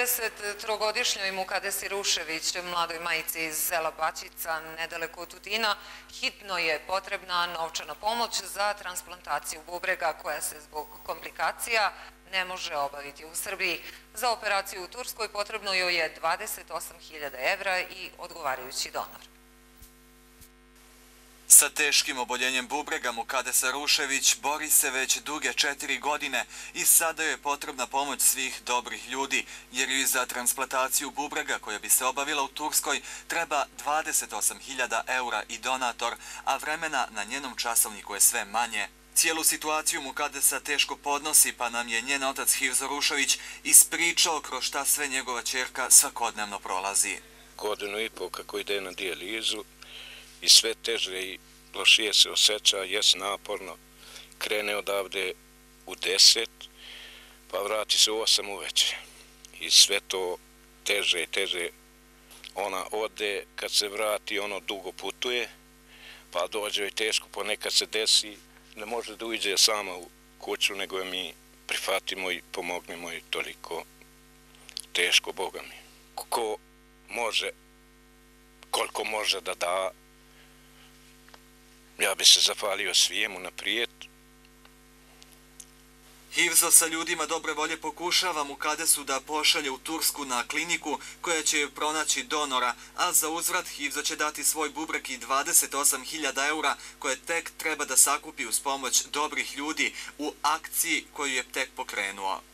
33-godišnjoj Mukadesi Rušević, mladoj majici iz sela Baćica, nedaleko od Tutina, hitno je potrebna novčana pomoć za transplantaciju bubrega koja se zbog komplikacija ne može obaviti u Srbiji. Za operaciju u Turskoj potrebno joj je 28.000 evra i odgovarajući donor. Sa teškim oboljenjem bubrega Mukadesa Rušević bori se već duge 4 godine i sada joj je potrebna pomoć svih dobrih ljudi, jer joj za transplantaciju bubrega koja bi se obavila u Turskoj treba 28.000 eura i donator, a vremena na njenom časovniku je sve manje. Cijelu situaciju Mukadesa teško podnosi, pa nam je njen otac Hivzo Rušević ispričao kroz šta sve njegova ćerka svakodnevno prolazi. Godinu i pol kako ide na dijalizu i sve teže i lošije se osjeća, jes naporno. Krene odavde u 10, pa vrati se u 8 uveče. I sve to teže i teže. Ona ode, kad se vrati, ono dugo putuje, pa dođe i teško, ponekad se desi, ne može da uđe sama u kuću, nego je mi prihvatimo i pomognemo i toliko teško, Boga mi. Ko može, koliko može da da, ja bi se zahvalio svijemu naprijed. Hivzo sa ljudima dobre volje pokušava Mukadesu da pošalje u Tursku na kliniku koja će joj pronaći donora, a za uzvrat Hivzo će dati svoj bubreg i 28.000 eura koje tek treba da sakupi uz pomoć dobrih ljudi u akciji koju je tek pokrenuo.